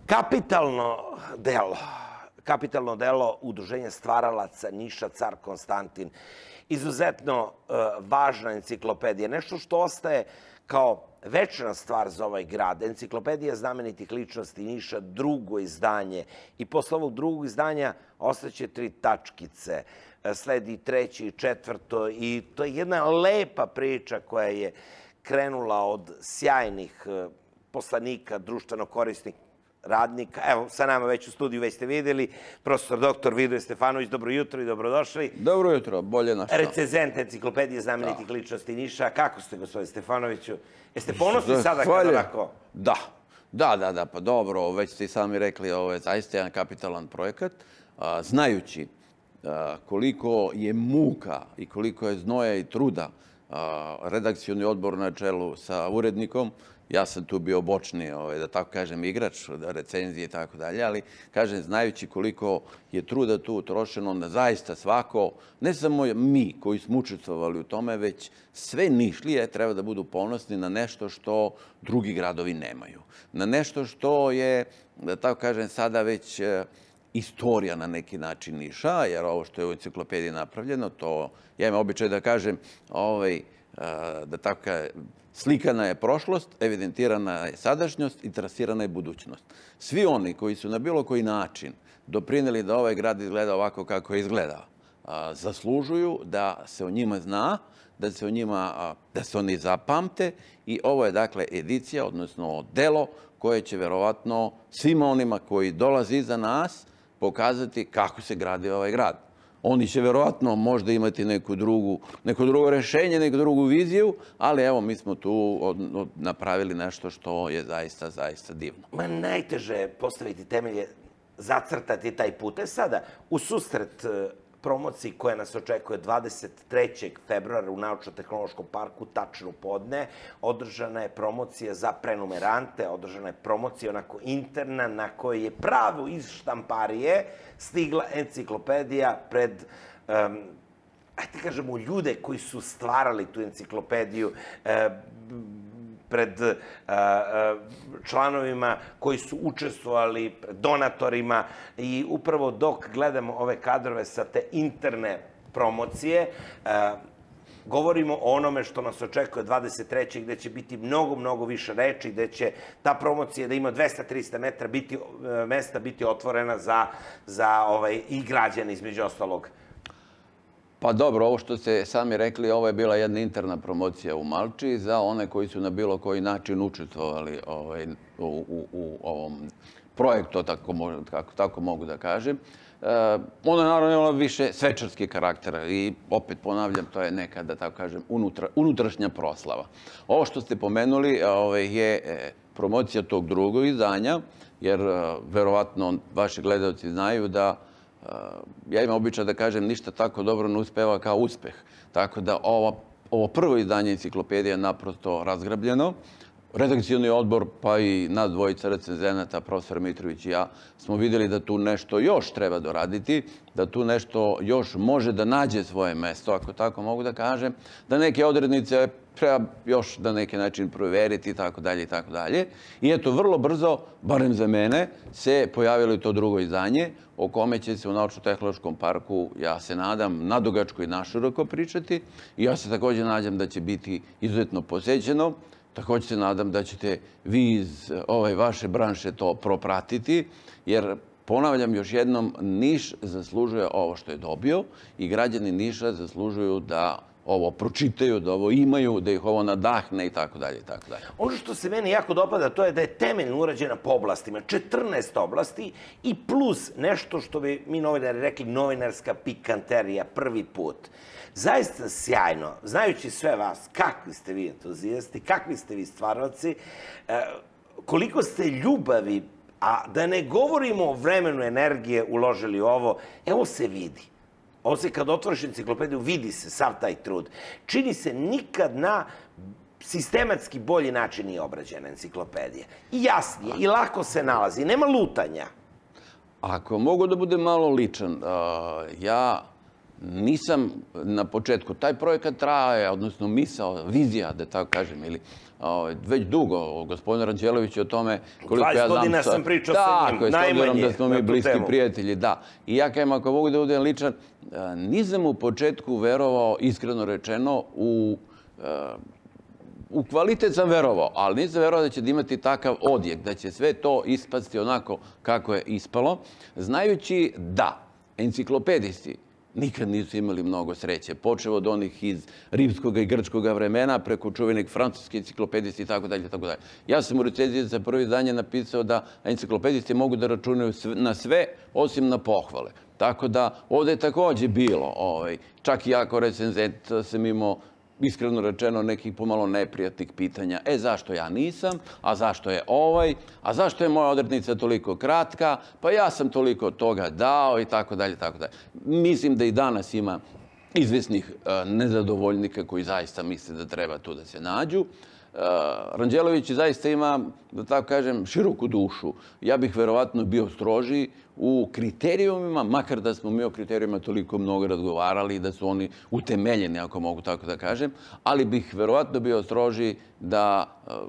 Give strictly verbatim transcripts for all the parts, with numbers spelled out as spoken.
Kapitalno delo, kapitalno delo Udruženja stvaralaca Niša Car Konstantin. Izuzetno važna enciklopedija, nešto što ostaje kao večna stvar za ovaj grad. Enciklopedija znamenitih ličnosti Niša, drugo izdanje. I posle ovog drugog izdanja ostaće tri tačkice. Sledi treće i četvrto i to je jedna lepa priča koja je krenula od sjajnih poslanika, društveno korisnih radnika. Evo, sa nama već u studiju, već ste vidjeli, profesor doktor Vidoje Stefanović, dobro jutro i dobrodošli. Dobro jutro, bolje našao. Recenzent enciklopedije znamenitih ličnosti Niša. Kako ste, gospodine Stefanoviću? Jeste ponosni sada kada onako? Da, da, da, da, pa dobro, već ste i sami rekli, ovo je zaista jedan kapitalan projekat. Znajući koliko je muka i koliko je znoja i truda redakcioni odbor na čelu sa urednikom, ja sam tu bio bočni, da tako kažem, igrač, recenzije i tako dalje, ali, kažem, znajući koliko je truda tu utrošeno na zaista svako, ne samo mi koji smo učestvovali u tome, već sve Nišlije treba da budu ponosni na nešto što drugi gradovi nemaju. Na nešto što je, da tako kažem, sada već istorija na neki način Niša, jer ovo što je u enciklopediji napravljeno, to, ja imam običaj da kažem, ovaj, da tako kažem, slikana je prošlost, evidentirana je sadašnjost i trasirana je budućnost. Svi oni koji su na bilo koji način doprineli da ovaj grad izgleda ovako kako je izgledao, zaslužuju da se o njima zna, da se o njima, da se oni zapamte i ovo je dakle edicija, odnosno delo koje će verovatno svima onima koji dolazi iza nas pokazati kako se gradi ovaj grad. Oni će verovatno možda imati neku drugu, neko drugo rešenje, neku drugu viziju, ali evo, mi smo tu napravili nešto što je zaista, zaista divno. Ma najteže je postaviti temelje, zacrtati taj put. E sada, u susret promociji koja nas očekuje dvadeset trećeg februara u Naučno-tehnološkom parku, tačno podne, održana je promocija za prenumerante, održana je promocija onako interna na kojoj je pravo iz štamparije stigla enciklopedija pred, ajde kažemo, ljude koji su stvarali tu enciklopediju, pred članovima koji su učestvovali, pred donatorima i upravo dok gledamo ove kadrove sa te interne promocije, govorimo o onome što nas očekuje dvadeset trećeg gde će biti mnogo, mnogo više reči, gde će ta promocija da ima dvesta do trista metra mesta biti otvorena za i građane između ostalog. Pa dobro, ovo što ste sami rekli, ovo je bila jedna interna promocija u Malči za one koji su na bilo koji način učestvovali u ovom projektu, tako mogu da kažem. Ono je naravno imalo više svečarski karakter i opet ponavljam, to je neka, da tako kažem, unutrašnja proslava. Ovo što ste pomenuli je promocija tog drugog izdanja, jer verovatno vaši gledalci znaju da ja imam običaj da kažem ništa tako dobro ne uspeva kao uspeh. Tako da ovo prvo izdanje enciklopedije je naprosto razgrabljeno. Redakcioni odbor, pa i nas dvojica recenzenata, profesor Mitrović i ja, smo vidjeli da tu nešto još treba doraditi, da tu nešto još može da nađe svoje mesto, ako tako mogu da kažem, da neke odrednice treba još na neki način proveriti i tako dalje i tako dalje. I eto, vrlo brzo, barem za mene, se pojavilo i to drugo izdanje o kome će se u Naučno-tehnološkom parku, ja se nadam, nadugačko i naširoko pričati. I ja se također nadam da će biti izuzetno posećeno. Također se nadam da ćete vi iz vaše branše to propratiti, jer ponavljam još jednom, Niš zaslužuje ovo što je dobio i građani Niša zaslužuju da ovo pročitaju, da ovo imaju, da ih ovo nadahne i tako dalje i tako dalje. Ono što se meni jako dopada to je da je temeljno urađena po oblastima, četrnaest oblasti i plus nešto što bi mi novinari rekli novinarska pikanterija, prvi put. Zaista sjajno, znajući sve vas, kakvi ste vi entuzijasti, kakvi ste vi stvaralci, koliko ste ljubavi, a da ne govorimo o vremenu energije uložili ovo, evo se vidi. Ovo se kad otvoriš enciklopediju, vidi se sav taj trud. Čini se nikad na sistematski bolji način nije obrađena enciklopedija. I jasnije, i lako se nalazi, nema lutanja. Ako mogu da budem malo ličan, ja nisam na početku. Taj projekat traje, odnosno misao, vizija, da tako kažem, ili već dugo. Gospodin Ranđelović je o tome, koliko ja znam... dvadeset godina sam pričao sa njim, najmanje. Tako je, da smo mi bliski prijatelji, da. I ja kajem, ako mogu da budem ličan, nisam u početku verovao, iskreno rečeno, u... U kvalitet sam verovao, ali nisam verovao da će imati takav odjek, da će sve to ispasti onako kako je ispalo, znajući da enciklopedisti nikad nisu imali mnogo sreće, počeo od onih iz rimskog i grčkog vremena, preko čuvenih francuskih enciklopedisti i tako dalje, tako dalje. Ja sam u recenziji za prvo izdanje napisao da enciklopedisti mogu da računaju na sve, osim na pohvale. Tako da ovdje je također bilo, čak i ja kao recenzent sam imao iskreno rečeno nekih pomalo neprijatnih pitanja. E, zašto ja nisam? A zašto je ovaj? A zašto je moja odrednica toliko kratka? Pa ja sam toliko toga dao i tako dalje, tako dalje. Mislim da i danas ima izvesnih nezadovoljnika koji zaista misle da treba tu da se nađu. Ranđelović zaista ima, da tako kažem, široku dušu. Ja bih verovatno bio strožiji u kriterijumima, makar da smo mi o kriterijumima toliko mnogo razgovarali i da su oni utemeljeni, ako mogu tako da kažem, ali bih verovatno bio strožiji da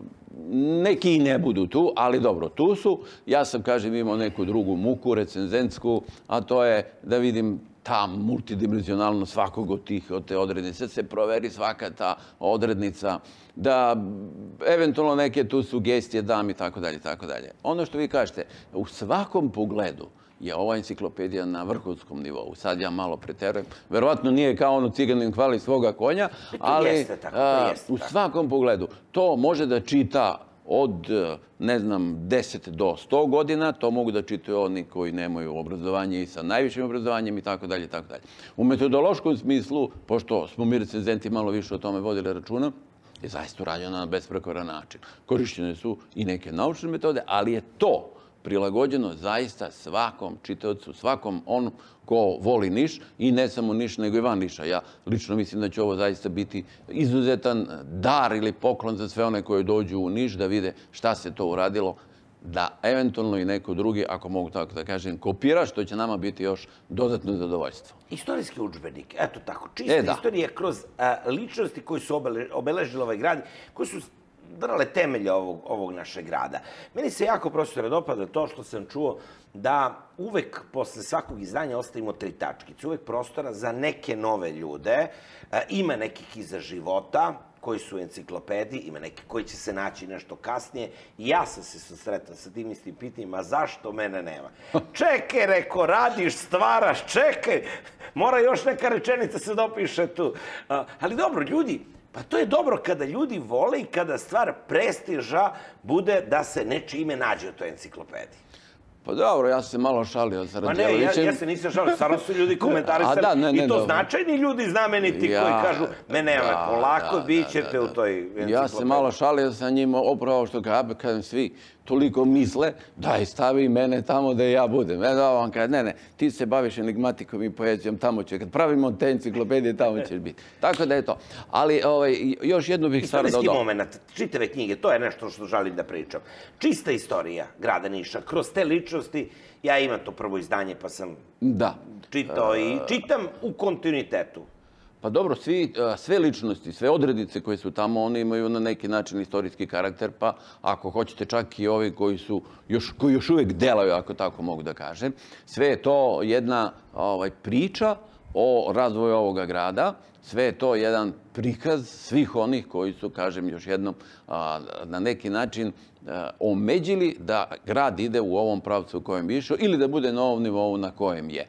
neki i ne budu tu, ali dobro, tu su. Ja sam, kažem, imao neku drugu muku, recenzentsku, a to je da vidim ta multidimenzionalnost svakog od tih, od te odrednice, se proveri svaka ta odrednica, da eventualno neke tu sugestije dam i tako dalje, tako dalje. Ono što vi kažete, u svakom pogledu je ova enciklopedija na vrhunskom nivou. Sad ja malo preterujem. Verovatno nije kao ono Ciganin hvali svoga konja, ali u svakom pogledu to može da čita od, ne znam, deset do sto godina, to mogu da čitaju oni koji nemaju obrazovanje i sa najvišim obrazovanjem i tako dalje, tako dalje. U metodološkom smislu, pošto smo mi recenzenti malo više o tome vodili računa, je zaista urađeno na besprekoran način. Korišćene su i neke naučne metode, ali je to prilagođeno zaista svakom čitaocu, svakom on ko voli Niš i ne samo Niš, nego i van Niša. Ja lično mislim da će ovo zaista biti izuzetan dar ili poklon za sve one koje dođu u Niš da vide šta se to uradilo, da eventualno i neko drugi, ako mogu tako da kažem, kopira, što će nama biti još dodatno zadovoljstvo. Istorijski udžbenik, eto tako, čista istorija kroz ličnosti koji su obeležili ovaj grad, koji su drale temelje ovog našeg grada. Meni se jako, profesore, dopada to što sam čuo da uvek posle svakog izdanja ostavimo tri tačkice, uvek prostora za neke nove ljude, ima nekih iza života, koji su u enciklopediji, ima neki koji će se naći nešto kasnije. I ja sam se susretao sa tim istim pitanjima, zašto mene nema? Čekaj, reko, radiš, stvaraš, čekaj, mora još neka rečenica se dopiše tu. Ali dobro, ljudi, pa to je dobro kada ljudi vole i kada stvar prestiža bude da se nečije ime nađe u toj enciklopediji. Pa dobro, ja sam se malo šalio sa Ranđelovićem. Pa ne, ja se nisam šalio, stvarno su ljudi komentarisali i to značajni ljudi znameniti koji kažu, me nema, polako bit ćete u toj enciklopediji. Ja se malo šalio sa njima, opravo što kažem, svi toliko misle, daj stavi mene tamo da ja budem. E da vam kaže, ne, ne, ti se baviš enigmatikom i poezijom, tamo će, kad pravimo te enciklopedije, tamo ćeš biti. Tako da je to. Ali još jednu bih stvar dodao. Istorijski moment, čitave knjige, to je nešto što želim da pričam. Čista istorija grada Niša, kroz te ličnosti, ja imam to prvo izdanje pa sam čitao i čitam u kontinuitetu. Pa dobro, sve ličnosti, sve odrednice koje su tamo, one imaju na neki način istorijski karakter, pa ako hoćete čak i ovi koji su, koji još uvijek delaju, ako tako mogu da kažem, sve je to jedna priča o razvoju ovoga grada, sve je to jedan prikaz svih onih koji su, kažem još jednom, na neki način omeđili da grad ide u ovom pravcu u kojem je išao ili da bude na ovom nivou na kojem je.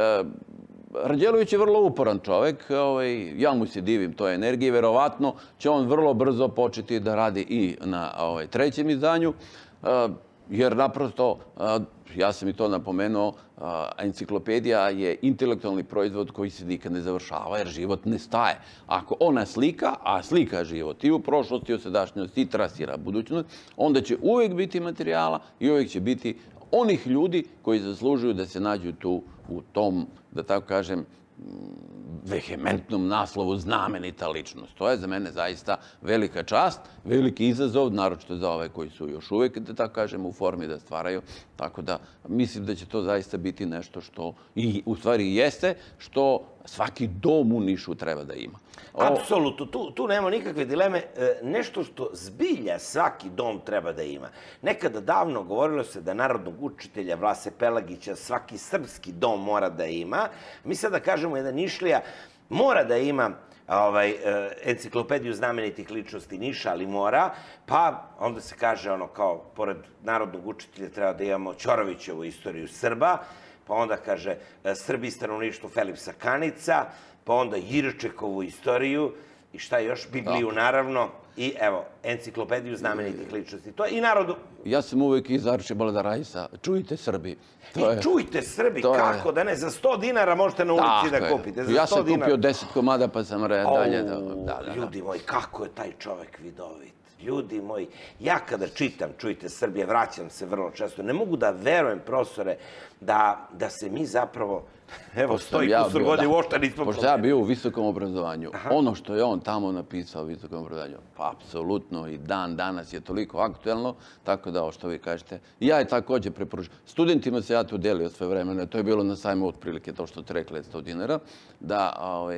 Ranđelović je vrlo uporan čovek, ja mu se divim toj energiji, verovatno će on vrlo brzo početi da radi i na trećem izdanju, jer naprosto, ja sam i to napomenuo, enciklopedija je intelektualni proizvod koji se nikad ne završava, jer život ne staje. Ako ona slika, a slika život i u prošlosti, u sadašnjosti i trasira budućnost, onda će uvijek biti materijala i uvijek će biti onih ljudi koji zaslužuju da se nađu tu u tom, da tako kažem, vehementnom naslovu znamenita ličnost. To je za mene zaista velika čast, veliki izazov, naročito za ove koji su još uvijek, da tako kažem, u formi da stvaraju. Tako da mislim da će to zaista biti nešto što i u stvari jeste, što svaki dom u Nišu treba da ima. Apsolutno, tu, tu nema nikakve dileme. E, nešto što zbilja svaki dom treba da ima. Nekada davno govorilo se da narodnog učitelja Vlase Pelagića svaki srpski dom mora da ima. Mi sada kažemo jedan Nišlija mora da ima ovaj, enciklopediju znamenitih ličnosti Niša, ali mora, pa onda se kaže ono kao, pored narodnog učitelja treba da imamo Ćorovićevu istoriju Srba, pa onda kaže Srbi i stanovništvo Felipsa Kanica, pa onda Jirčekovu istoriju i šta još, Bibliju naravno, i evo, enciklopediju znamenitih ličnosti. To je i narodu... Ja sam uvijek iz Arčibalda Rajsa. Čujte Srbi. I čujte Srbi, kako da ne, za sto dinara možete na ulici da kupite. Ja sam kupio deset komada pa sam dalje... Ljudi moji, kako je taj čovek vidovit. Ljudi moji, ja kada čitam Čujte Srbije, vraćam se vrlo često, ne mogu da verujem, profesore, da se mi zapravo, evo, stoji kusur godina uopšte nismo... Pošto ja bio u visokom obrazovanju, ono što je on tamo napisao u visokom obrazovanju, pa apsolutno i dan danas je toliko aktuelno, tako da, ovo što vi kažete, ja je također preporučio. Studentima se ja tu delio sve vremena, to je bilo na sajmu otprilike to što ste rekli, sto dinara, da,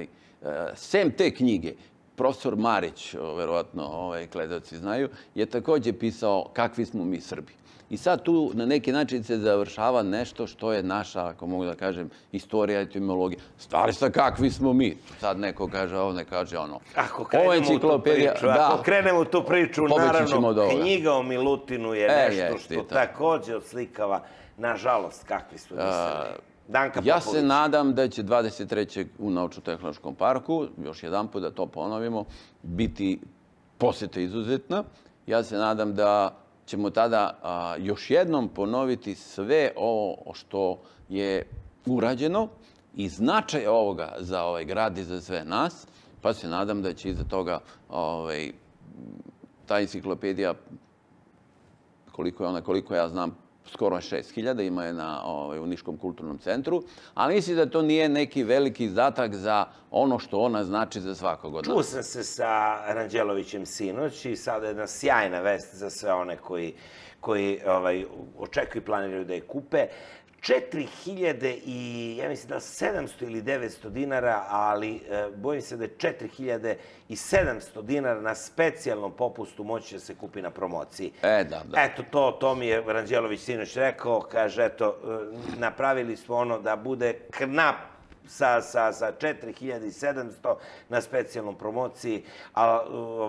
sem te knjige, profesor Marić, verovatno gledalci znaju, je također pisao Kakvi smo mi Srbi. I sad tu na neki način se završava nešto što je naša, ako mogu da kažem, istorija, etimologija. Stvari sa kakvi smo mi. Sad neko kaže ovo, ne kaže ono. Ako krenemo u tu priču, ako krenemo u tu priču, naravno, knjiga o Milutinu je nešto što također odslikava, nažalost, kakvi smo mi Srbi. Ja se nadam da će dvadeset trećeg u Naučno-tehnološkom parku, još jedan put da to ponovimo, biti posjeta izuzetna. Ja se nadam da ćemo tada još jednom ponoviti sve ovo što je urađeno i značaj ovoga za ovaj grad i za sve nas, pa se nadam da će iza toga ta enciklopedija, koliko je ona, koliko ja znam, skoro šest hiljada, ima je u Niškom kulturnom centru, ali mislim da to nije neki veliki izdatak za ono što ona znači za svakog od nas. Čuo sam se sa Ranđelovićem sinoć i sada je jedna sjajna vest za sve one koji očekuju i planiraju da je kupe. četiri hiljade i, ja mislim da sedamsto ili devetsto dinara, ali bojim se da je četiri hiljade i sedamsto dinara na specijalnom popustu moći da se kupi na promociji. E, da, da. Eto, to, to mi je Ranđelović sinoć rekao, kaže, eto, napravili smo ono da bude knap sa četiri hiljade i sedamsto na specijalnom promociji, a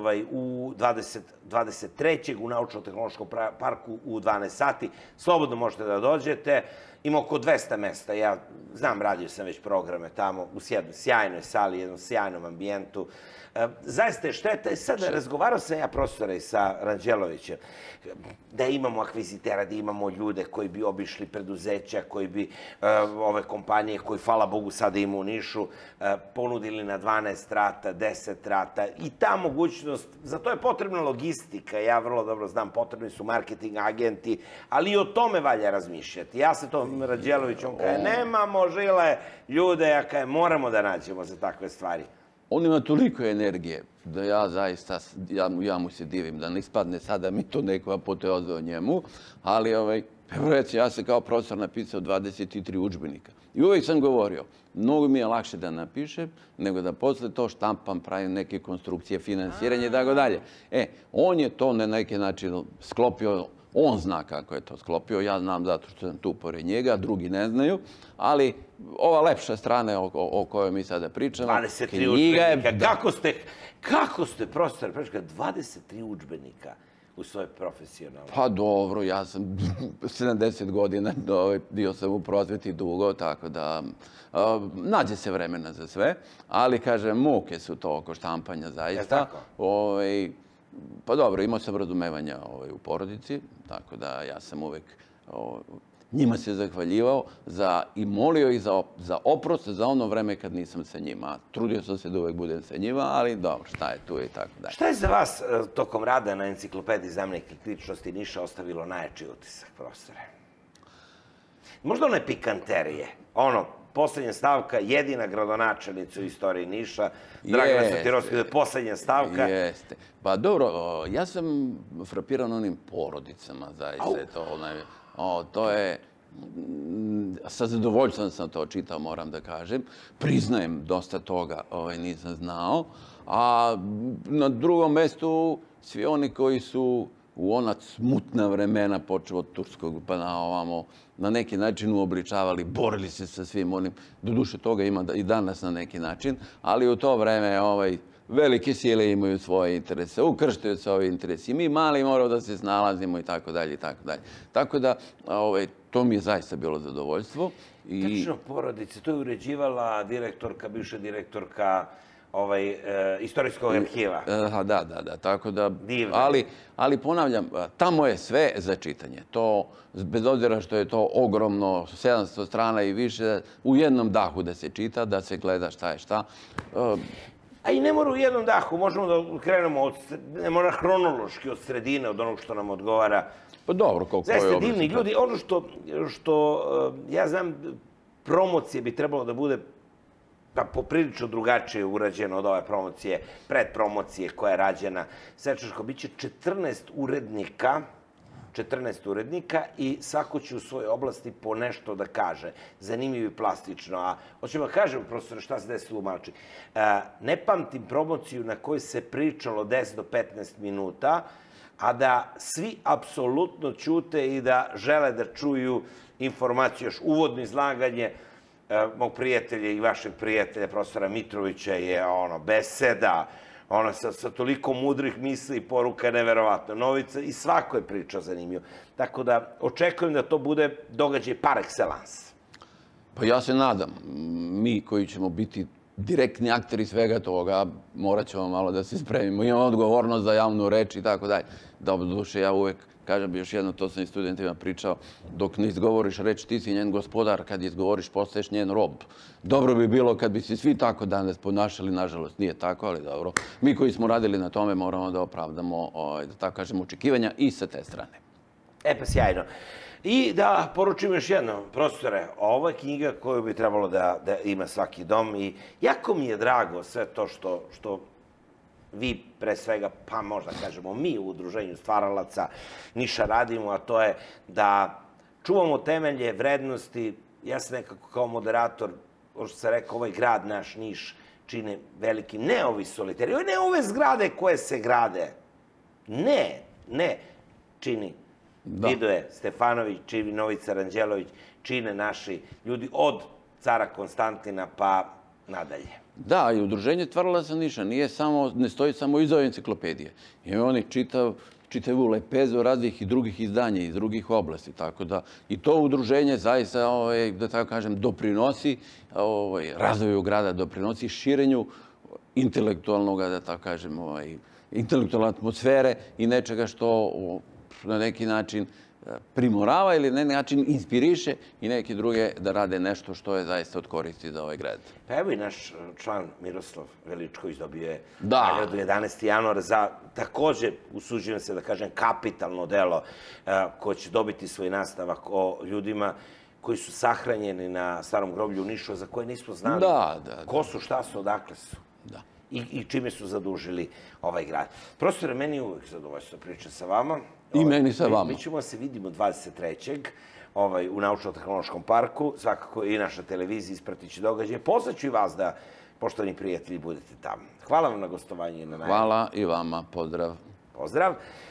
u dvadeset trećeg u Naučno-tehnološkom parku u dvanaest sati. Slobodno možete da dođete. Ima oko dvesta mesta. Ja znam, radio sam već programe tamo u jednoj sjajnoj sali, jednom sjajnom ambijentu. Zaista je šteta. Sada razgovarao sam ja, profesora, i sa Ranđelovićem, da imamo akvizitera, da imamo ljude koji bi obišli preduzeća, koji bi ove kompanije, koji, hvala Bogu, sada ima u Nišu, ponudili na dvanaest rata, deset rata. I ta mogućnost, za to je potrebna logistika. Ja vrlo dobro znam, potrebni su marketing agenti, ali i o tome valja razmišljati. Ja se to Ranđelović, on kaže, nemamo žile ljude, ja kaže, moramo da nađemo za takve stvari. On ima toliko energije da ja zaista, ja mu se divim, da ne ispadne sada mi to neko apoteoza o njemu, ali evo reći, ja sam kao profesor napisao dvadeset tri udžbenika. I uvijek sam govorio, mnogo mi je lakše da napišem, nego da posle to štampam, pravim neke konstrukcije, finansiranje i tako dalje. E, on je to na neki način sklopio. On zna kako je to sklopio, ja znam zato što sam tu pored njega, drugi ne znaju, ali ova lepša strana o kojoj mi sada pričamo, dvadeset tri udžbenika. Kako ste, profesor, dvadeset tri udžbenika u svojoj profesionalnoj? Pa dobro, ja sam sedamdeset godina, bio sam u prosveti dugo, tako da nađe se vremena za sve, ali, kažem, muke su to oko štampanja zaista. Je tako? Pa dobro, imao sam razumevanja u porodici, tako da ja sam uvek njima se zahvaljivao i molio ih za oprost za ono vreme kad nisam sa njima. Trudio sam se da uvek budem sa njima, ali dobro, šta je tu i tako dalje. Šta je za vas tokom rada na enciklopediji znamenitih ličnosti Niša ostavilo najjači utisak, profesore? Možda one pikanterije, ono, poslednja stavka, jedina gradonačelnica u istoriji Niša, Dragana Sotirovska, poslednja stavka. Jeste. Pa dobro, ja sam frapiran onim porodicama, zaista je to. To je sa zadovoljstvom sam to čitao, moram da kažem. Priznajem, dosta toga nisam znao. A na drugom mestu svi oni koji su u ona smutna vremena, počeo od Turskog pa na ovamo, na neki način uobličavali, borili se sa svim onim. Doduše toga ima i danas na neki način, ali u to vreme velike sile imaju svoje interese, ukrštaju se ovi interesi. Mi mali moramo da se snalazimo i tako dalje i tako dalje. Tako da, to mi je zaista bilo zadovoljstvo. Tačno, porodice, to je uređivala direktorka, bivša direktorka istorijskog arhiva. Da, da, da, tako da, ali ponavljam, tamo je sve za čitanje. To, bez obzira što je to ogromno, sedamsto strana i više, u jednom dahu da se čita, da se gleda šta je šta. A i ne mora u jednom dahu, možemo da krenemo, ne mora hronološki od sredine, od onog što nam odgovara. Pa dobro, koliko je zaista divni ljudi. Ono što, ja znam, promocije bi trebalo da bude pa poprilično drugačije urađeno od ove promocije, predpromocije koja je rađena. Svečaško, bit će četrnaest urednika, četrnaest urednika i svako će u svojoj oblasti po nešto da kaže. Zanimljivo i plastično. A hoćemo da kažem, profesore, šta se desilo u Malči. Ne pamtim promociju na kojoj se pričalo deset do petnaest minuta, a da svi apsolutno ćute i da žele da čuju informaciju, još uvodno izlaganje mog prijatelja i vašeg prijatelja, profesora Mitrovića, je beseda, ona sa toliko mudrih misli i poruka neverovatno. Novica i svako je pričao zanimljivo. Tako da očekujem da to bude događaj par excellence. Pa ja se nadam. Mi koji ćemo biti direktni akteri svega toga, morat ćemo malo da se spremimo. Imamo odgovornost za javnu reč i tako dalje. Da, do duše, ja uvek kažem još jedno, to sam i studentima pričao, dok ne izgovoriš reč, ti si njen gospodar, kad izgovoriš, postaješ njen rob. Dobro bi bilo kad bi se svi tako danas ponašali, nažalost nije tako, ali dobro. Mi koji smo radili na tome moramo da opravdamo, da tako kažem, očekivanja i sa te strane. E pa sjajno. I da poručim još jedno, profesore, ovo je knjiga koju bi trebalo da ima svaki dom i jako mi je drago sve to što vi, pre svega, pa možda kažemo mi u Udruženju stvaralaca Niša radimo, a to je da čuvamo temelje, vrednosti. Ja sam nekako kao moderator, ovo što sam rekao, ovaj grad naš Niš čine velikim, ne ovi solitari, ne ove zgrade koje se grade. Ne, ne, čini Vidoje Stefanović, čini Novica Ranđelović, čine naši ljudi od cara Konstantina pa nadalje. Da, i Udruženje stvaralaca Niša ne stoji samo iza ove enciklopedije. Imaju oni čitavu lepezu raznih i drugih izdanja iz drugih oblasti. Tako da i to udruženje zaista, da tako kažem, doprinosi razvoju grada, doprinosi širenju intelektualnog, da tako kažem, intelektualne atmosfere i nečega što na neki način primorava ili na neki način inspiriše i neki druge da rade nešto što je zaista od koristi za ovaj grad. Pa evo i naš član Miroslav Veličković dobio je nagradu jedanaesti januara za takođe, usuđujem se da kažem, kapitalno delo koje će dobiti svoj nastavak o ljudima koji su sahranjeni na Starom groblju u Nišu, za koje nismo znali ko su, šta su, odakle su i čime su zadužili ovaj grad. Profesore, meni je uvek zadovoljstvo pričati sa vama. I meni sa vama. Mi ćemo se vidimo dvadeset trećeg u Naučno-tehnološkom parku. Svakako i naša televizija ispratit će događaje. Pozvaću i vas da, poštovani prijatelji, budete tamo. Hvala vam na gostovanju. Hvala i vama. Pozdrav. Pozdrav.